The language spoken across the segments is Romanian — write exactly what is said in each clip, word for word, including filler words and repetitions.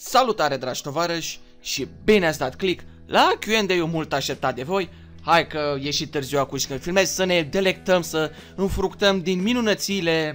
Salutare, dragi tovarăși, și bine ați dat click la Q and A-ul mult așteptat de voi. Hai că e și târziu acum și când filmez, să ne delectăm, să înfructăm din minunățile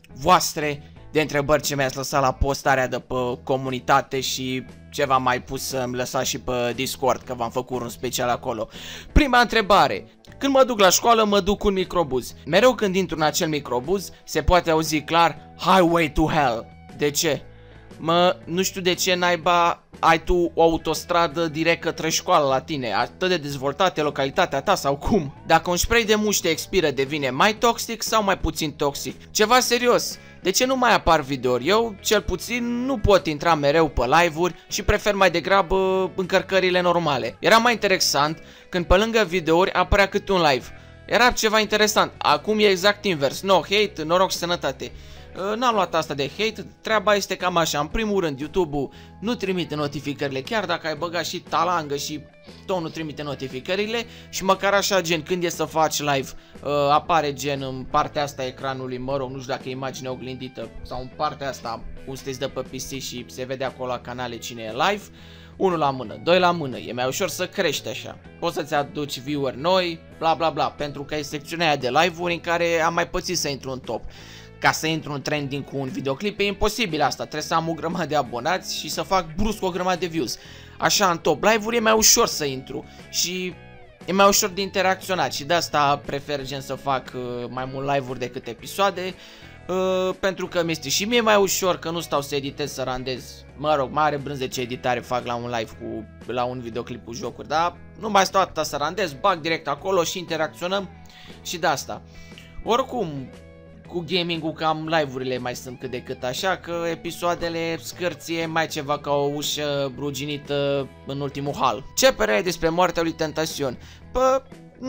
voastre de întrebări ce mi-ați lăsat la postarea de pe comunitate și ce v-am mai pus să-mi lăsați și pe Discord, că v-am făcut un special acolo. Prima întrebare: când mă duc la școală, mă duc cu un microbuz. Mereu când intru în acel microbuz, se poate auzi clar Highway to Hell. De ce? Mă, nu știu de ce naiba ai tu o autostradă direct către școală la tine. Atât de dezvoltată localitatea ta sau cum? Dacă un spray de muște expiră, devine mai toxic sau mai puțin toxic? Ceva serios. De ce nu mai apar videouri? Eu, cel puțin, nu pot intra mereu pe live-uri și prefer mai degrabă încărcările normale. Era mai interesant când pe lângă videouri apărea câte un live. Era ceva interesant. Acum e exact invers. No hate, noroc și sănătate. N-am luat asta de hate, treaba este cam așa. În primul rând, YouTube-ul nu trimite notificările, chiar dacă ai băgat și talangă și tot nu trimite notificările. Și măcar așa, gen, când e să faci live, uh, apare gen în partea asta a ecranului, mă rog, nu știu dacă e imagine oglindită, sau în partea asta, cum sunteți de pe P C și se vede acolo la canale cine e live. Unul la mână, doi la mână, e mai ușor să crești așa. Poți să-ți aduci viewer noi, bla bla bla, pentru că e secțiunea aia de live-uri în care am mai pățit să intru în top. Ca să intru în trending cu un videoclip e imposibil asta, trebuie să am o grămadă de abonați și să fac brusc o grămadă de views. Așa în top live-uri e mai ușor să intru și e mai ușor de interacționat și de asta prefer gen să fac uh, mai mult live-uri decât episoade. Uh, pentru că mi este și mie mai ușor, că nu stau să editez, să randez. Mă rog, mare brânză ce editare fac la un live cu, la un videoclip cu jocuri, dar nu mai stau atâta să randez, bag direct acolo și interacționăm și de asta. Oricum, cu gaming-ul cam live-urile mai sunt cât de cât așa, că episoadele scârție mai ceva ca o ușă ruginită în ultimul hal. Ce părere ai despre moartea lui Tentacion? Pă,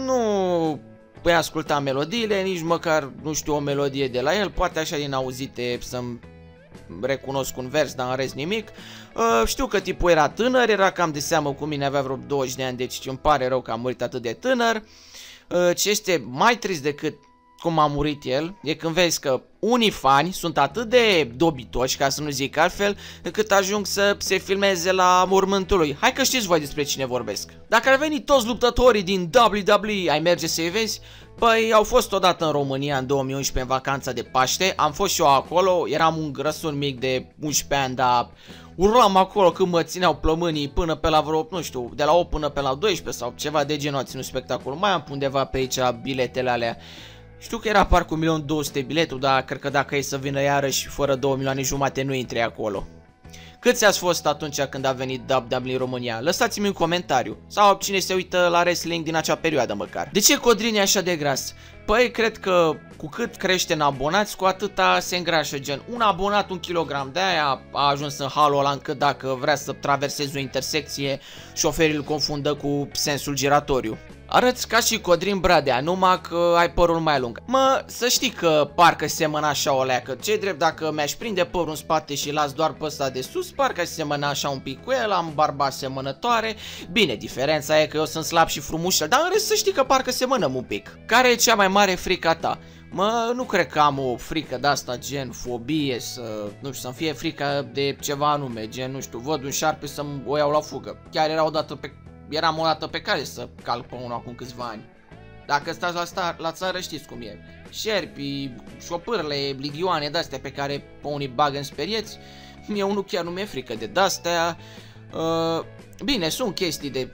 nu păi asculta melodiile, nici măcar nu știu o melodie de la el, poate așa din auzite să-mi recunosc un vers, dar în rest nimic. Uh, știu că tipul era tânăr, era cam de seamă cu mine, avea vreo douăzeci de ani, deci îmi pare rău că a murit atât de tânăr. Uh, ce este mai trist decât cum a murit el, e când vezi că unii fani sunt atât de dobitoși, ca să nu zic altfel, încât ajung să se filmeze la mormântul lui. Hai că știți voi despre cine vorbesc. Dacă ar veni toți luptătorii din W W E, ai merge să-i vezi? Păi au fost odată în România în două mii unsprezece în vacanța de Paște, am fost și eu acolo, eram un grăsun mic de unsprezece ani, dar urlam acolo când mă țineau plămânii până pe la vreo, nu știu, de la opt până pe la doisprezece sau ceva de genul, a ținut spectacol. Mai am undeva pe aici biletele alea. Știu că era parcă un milion două sute biletul, dar cred că dacă e să vină iarăși fără două milioane jumate nu intri acolo. Câți ați fost atunci când a venit W W E în România? Lăsați-mi un comentariu. Sau cine se uită la wrestling din acea perioadă măcar. De ce Codrin e așa de gras? Păi cred că cu cât crește în abonați, cu atâta se îngrașă, gen. Un abonat, un kilogram, de-aia a ajuns în halul ăla încât dacă vrea să traversezi o intersecție, șoferii îl confundă cu sensul giratoriu. Arăți ca și Codrin Bradea, numai că ai părul mai lung. Mă, să știi că parcă semăna așa o leacă. Ce drept, dacă mi-aș prinde părul în spate și las doar pe ăsta de sus, parcă semăna așa un pic cu el, am barba asemănătoare. Bine, diferența e că eu sunt slab și frumușel, dar în rest să știi că parcă semănăm un pic. Care e cea mai mare frică ta? Mă, nu cred că am o frică de asta, gen fobie, să, nu știu, să-mi fie frică de ceva anume, gen, nu știu, văd un șarpe să-mi o iau la fugă. Chiar era odată pe... Eram o dată pe care să calc pe unul acum câțiva ani. Dacă stați la, star, la țară știți cum e. Șerpi, șopârle, ligioane de-astea pe care pe unii bagă în sperieți. Mie unul chiar nu mi-e frică de de-astea. Uh, bine, sunt chestii de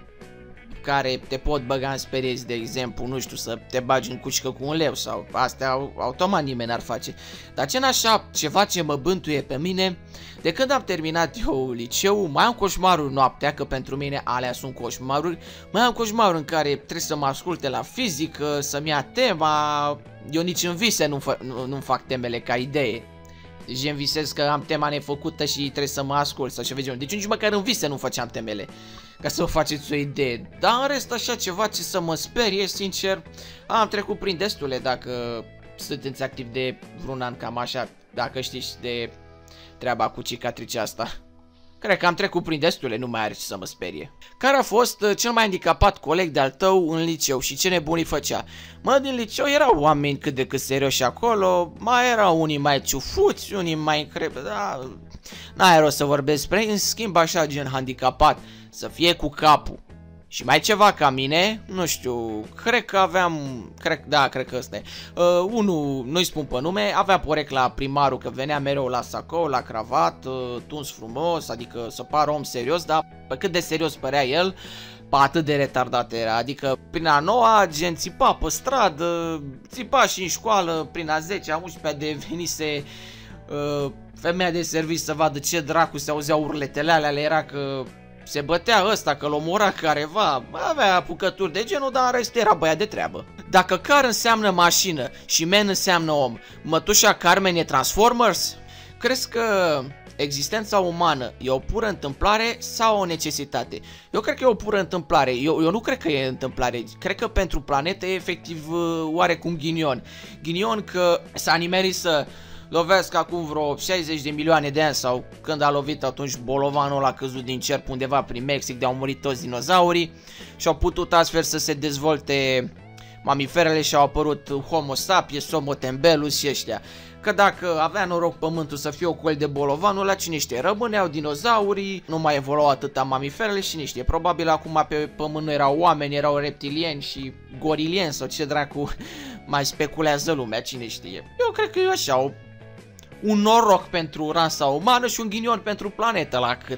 care te pot băga în sperieți, de exemplu, nu știu, să te bagi în cușcă cu un leu sau astea automat nimeni n-ar face. Dar ce n-așa ceva ce mă bântuie pe mine, de când am terminat eu liceu, mai am coșmaruri noaptea, că pentru mine alea sunt coșmaruri, mai am coșmaruri în care trebuie să mă asculte la fizică, să-mi ia tema, eu nici în vise nu, nu, nu fac temele ca idee. Deci îmi visez că am tema nefăcută și trebuie să mă ascult sau ceva genul. Deci nici măcar în vise nu făceam temele, ca să vă faceți o idee. Dar în rest așa ceva ce să mă sperie, sincer, am trecut prin destule dacă sunteți activ de vreun an, cam așa, dacă știți de treaba cu cicatricea asta. Cred că am trecut prin destule, nu mai are ce să mă sperie. Care a fost uh, cel mai handicapat coleg de-al tău în liceu și ce nebunii făcea? Mă, din liceu erau oameni cât de cât serioși acolo, mai erau unii mai ciufuți, unii mai încrebe, da... N-ai rost să vorbesc despre ei, în schimb așa gen handicapat, să fie cu capul. Și mai ceva ca mine, nu știu, cred că aveam, cred, da, cred că ăsta e. Uh, unul, nu-i spun pe nume, avea porecla primarul că venea mereu la sacou, la cravat, uh, tuns frumos, adică să pară om serios, dar pe cât de serios părea el, pe atât de retardat era. Adică prin a noua, gen țipa pe stradă, țipa și în școală, prin a zecea, a unsprezecea de venise uh, femeia de serviciu să vadă ce dracu se auzeau urletele alea, le era că se bătea ăsta, că l-omora careva, avea apucături de genul, dar în rest era băiat de treabă. Dacă car înseamnă mașină și man înseamnă om, mătușa Carmen e Transformers? Crezi că existența umană e o pură întâmplare sau o necesitate? Eu cred că e o pură întâmplare, eu, eu nu cred că e întâmplare, cred că pentru planetă e efectiv oarecum ghinion. Ghinion că s-a nimerit să lovesc acum vreo șaizeci de milioane de ani sau când a lovit atunci bolovanul ăla căzut din cer undeva prin Mexic, de au murit toți dinozaurii și au putut astfel să se dezvolte mamiferele și au apărut Homo sapiens, Homo tembelus și ăștia. Că dacă avea noroc pământul să fie ocol de bolovanul ăla, cine știe, rămâneau dinozaurii, nu mai evoluau atâta mamiferele și niște. Probabil acum pe pământ nu erau oameni, erau reptilieni și gorilieni sau ce dracu mai speculează lumea, cine știe. Eu cred că e așa, o un noroc pentru rasa umană și un ghinion pentru planetă la cât,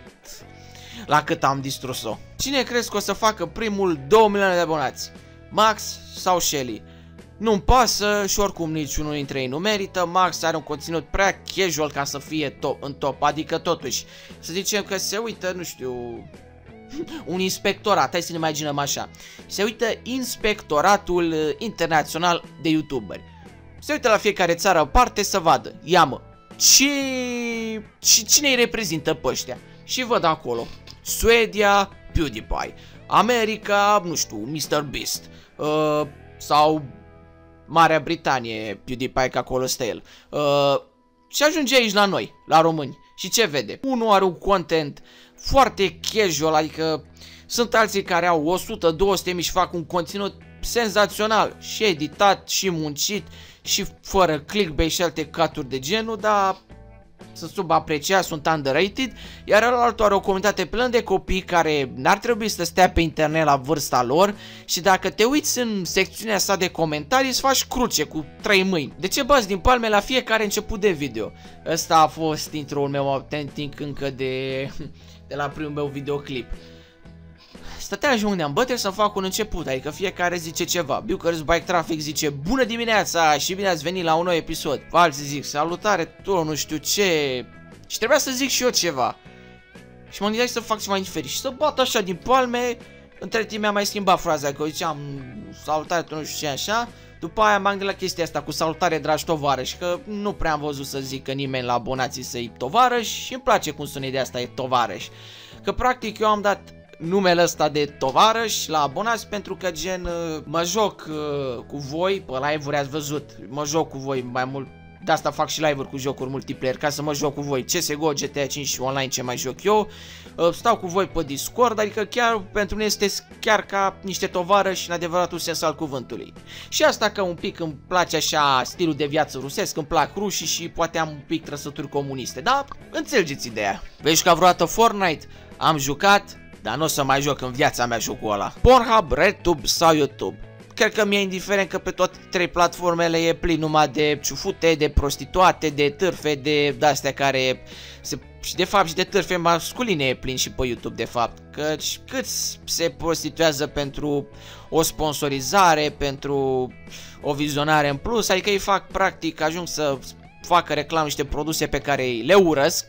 la cât am distrus-o. Cine crezi că o să facă primul două milioane de abonați? Max sau Shelly? Nu-mi pasă și oricum niciunul dintre ei nu merită. Max are un conținut prea casual ca să fie top, în top, adică totuși să zicem că se uită, nu știu, un inspectorat, hai să ne imaginăm așa. Se uită Inspectoratul Internațional de YouTuberi. Se uită la fiecare țară în parte să vadă, ia mă, ce... și cine îi reprezintă pe ăștia? Și văd acolo, Suedia, PewDiePie, America, nu știu, mister Beast, uh, sau Marea Britanie, PewDiePie, că acolo stă el. Uh, și ajunge aici la noi, la români. Și ce vede? Unul are un content foarte casual, adică sunt alții care au o sută două sute mii și fac un conținut senzațional și editat și muncit și fără clickbait și alte caturi de genul, dar sunt subapreciați, sunt underrated, iar altul are o comunitate plină de copii care n-ar trebui să stea pe internet la vârsta lor și dacă te uiți în secțiunea sa de comentarii îți faci cruce cu trei mâini. De ce bați din palme la fiecare început de video? Ăsta a fost intro-ul meu autentic încă de, de la primul meu videoclip. Stăteam și unde am bătere să fac un început, adică fiecare zice ceva. Bucharest Bike Traffic zice bună dimineața și bine ați venit la un nou episod. Alții zic salutare, tu nu știu ce. Și trebuia să zic și eu ceva. Și mă gândeam să fac ceva diferit și să bat așa din palme. Între timp mi-am mai schimbat fraza, că ziceam salutare, tu nu știu ce așa. După aia m-am gândit la chestia asta cu salutare dragi tovarăși, că nu prea am văzut să zică nimeni la abonații să-i tovarăși și îmi place cum sună ideea asta, e tovarăși. Că practic eu am dat numele ăsta de tovarăș la abonați pentru că gen mă joc uh, cu voi, pe live-uri ați văzut, mă joc cu voi mai mult, de asta fac și live-uri cu jocuri multiplayer, ca să mă joc cu voi, C S G O, G T A cinci și online ce mai joc eu, uh, stau cu voi pe Discord, adică chiar pentru mine sunteți chiar ca niște tovarăși în adevăratul sens al cuvântului. Și asta că un pic îmi place așa stilul de viață rusesc, îmi plac rușii și poate am un pic trăsături comuniste, dar înțelegeți ideea. Vezi că vreodată Fortnite am jucat, dar nu o să mai joc în viața mea jocul ăla. Pornhub, RedTube sau YouTube. Cred că mi-e indiferent că pe toate trei platformele e plin numai de ciufute, de prostituate, de târfe, de de-astea care se... și de fapt și de târfe masculine e plin și pe YouTube de fapt. Căci câți se prostituează pentru o sponsorizare, pentru o vizionare în plus, adică ei fac practic, ajung să facă reclamă niște produse pe care le urăsc.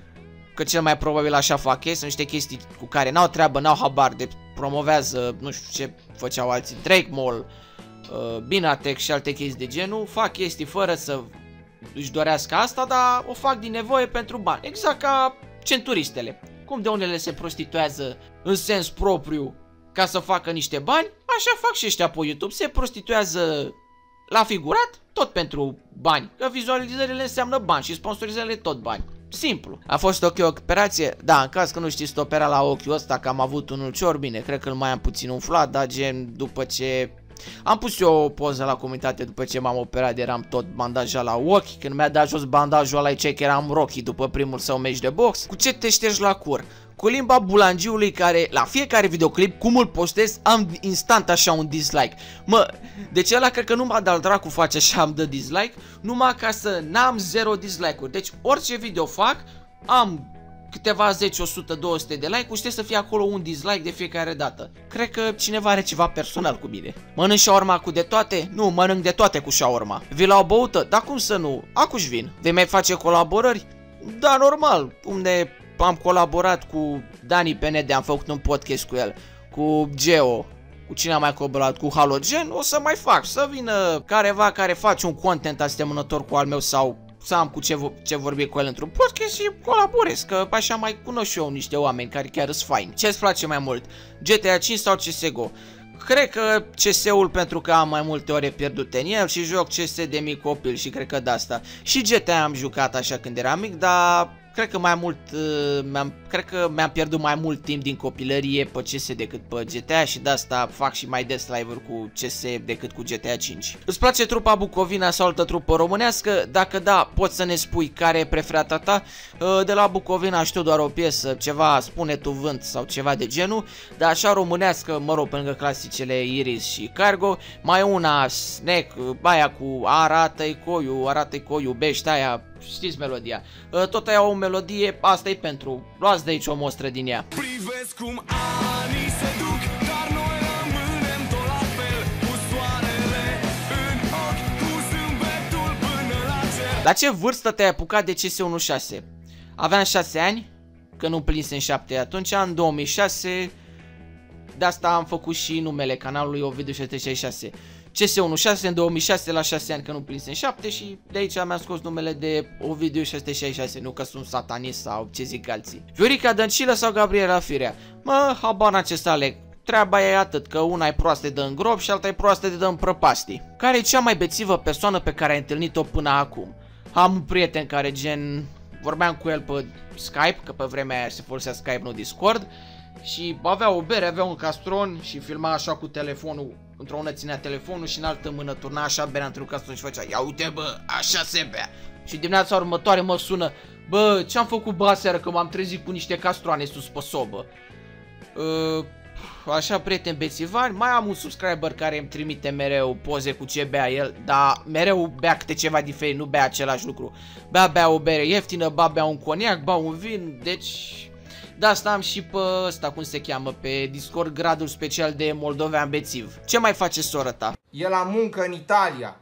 Că cel mai probabil așa fac ei, sunt niște chestii cu care n-au treabă, n-au habar, de promovează, nu știu ce făceau alții, Drake Mall, uh, Binatech și alte chestii de genul, fac chestii fără să își dorească asta, dar o fac din nevoie pentru bani, exact ca centuristele. Cum de unele se prostituează în sens propriu ca să facă niște bani, așa fac și ăștia pe YouTube, se prostituează la figurat, tot pentru bani, că vizualizările înseamnă bani și sponsorizările tot bani. Simplu. A fost ok o operație? Da, în caz că nu știți să opera la ochiul ăsta, că am avut unul cior, bine, cred că îl mai am puțin umflat, dar gen după ce Am pus eu o poză la comunitate după ce m-am operat, eram tot bandajat la ochi. Când mi-a dat jos bandajul ăla, ce că eram Rocky după primul său meci de box. Cu ce te ștergi la cur? Cu limba bulangiului, care la fiecare videoclip, cum îl postez, am instant așa un dislike. Mă, deci ăla cred că nu m-a dat dracu face așa, am dă dislike, numai ca să n-am zero dislike-uri. Deci orice video fac, am câteva zece, o sută, două sute de like-uri și trebuie să fie acolo un dislike de fiecare dată. Cred că cineva are ceva personal cu mine. Mănânc shawarma cu de toate? Nu, mănânc de toate cu shawarma. Vii la o băută? Dar cum să nu? Acuși vin. Vei mai face colaborări? Da, normal. Unde am colaborat cu Dani Penede, am făcut un podcast cu el, cu Geo, cu cine am mai colaborat, cu Halogen, o să mai fac, să vină careva care face un content asemănător cu al meu sau să am cu ce, ce vorbi cu el într-un podcast și colaborez, că așa mai cunosc și eu niște oameni care chiar sunt faini. Ce-ți place mai mult? G T A cinci sau C S G O? Cred că C S-ul pentru că am mai multe ore pierdute în el și joc C S de mic copil și cred că de asta. Și G T A am jucat așa când eram mic, dar cred că mai mult, uh, cred că mi-am pierdut mai mult timp din copilărie pe C S decât pe G T A și de asta fac și mai des live-uri cu C S decât cu G T A cinci. Îți place trupa Bucovina sau altă trupă românească? Dacă da, poți să ne spui care e preferata ta. Uh, de la Bucovina știu doar o piesă, ceva Spune tu vânt sau ceva de genul, dar așa românească, mă rog, pe lângă clasicele Iris și Cargo, mai una Snack, aia cu Arată-i coiu, arată-i coiu, iubești, aia. Știți melodia. Tot aia o melodie, asta e pentru. Luați de aici o mostră din ea. Privesc cum anii se duc, dar noi rămânem tot la fel, cu soarele în ochi, cu zâmbetul până la cer. La ce vârstă te-ai apucat de C S unu șase? Aveam șase ani, că nu împlinisem șapte atunci, în două mii șase. De asta am făcut și numele canalului Ovidiu șase șase șase. C S unu șase în două mii șase, la șase ani, că nu împlinisem șapte și de aici mi-am scos numele de Ovidiu șase șase șase, nu că sunt satanist sau ce zic alții. Viorica Dăncilă sau Gabriela Firea? Mă, habar n-am ce să aleg. Treaba e atât, că una e proastă de dă în grob și alta e proastă de dă în prăpastii. Care e cea mai bețivă persoană pe care ai întâlnit-o până acum? Am un prieten care gen, vorbeam cu el pe Skype, că pe vremea aia se folosea Skype, nu Discord, și avea o bere, avea un castron și filma așa cu telefonul, într-o mână ținea telefonul și în altă mână turna așa berea într-un castron și făcea: ia uite bă, așa se bea. Și dimineața următoare mă sună: bă, ce-am făcut bă aseară, că m-am trezit cu niște castroane sus pe sobă. Uh, așa, prieteni bețivari. Mai am un subscriber care îmi trimite mereu poze cu ce bea el, dar mereu bea câte ceva diferit, nu bea același lucru. Bea, bea o bere ieftină, ba bea un coniac, ba un vin, deci... De asta am și pe ăsta, cum se cheamă, pe Discord, gradul special de moldovean bețiv. Ce mai face sora ta? E la muncă în Italia.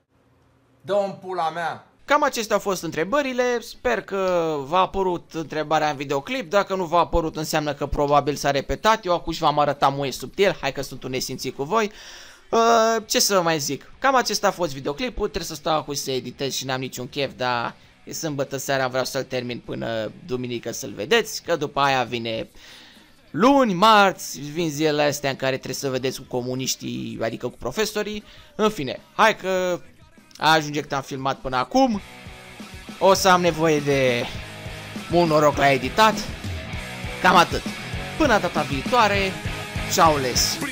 Dă-o-n pula mea. Cam acestea au fost întrebările, sper că v-a apărut întrebarea în videoclip, dacă nu v-a apărut înseamnă că probabil s-a repetat, eu acum v-am arătat muie subtil, hai că sunt un nesimțit cu voi. Uh, ce să vă mai zic, cam acesta a fost videoclipul, trebuie să stau acum să editez și n-am niciun chef, dar e sâmbătă seara, vreau să-l termin până duminică să-l vedeți, că după aia vine luni, marți, vin zilele astea în care trebuie să vedeți cu comuniștii, adică cu profesorii, în fine, hai că... ajunge că am filmat până acum. O să am nevoie de mult noroc la editat. Cam atât. Până data viitoare. Ciao les.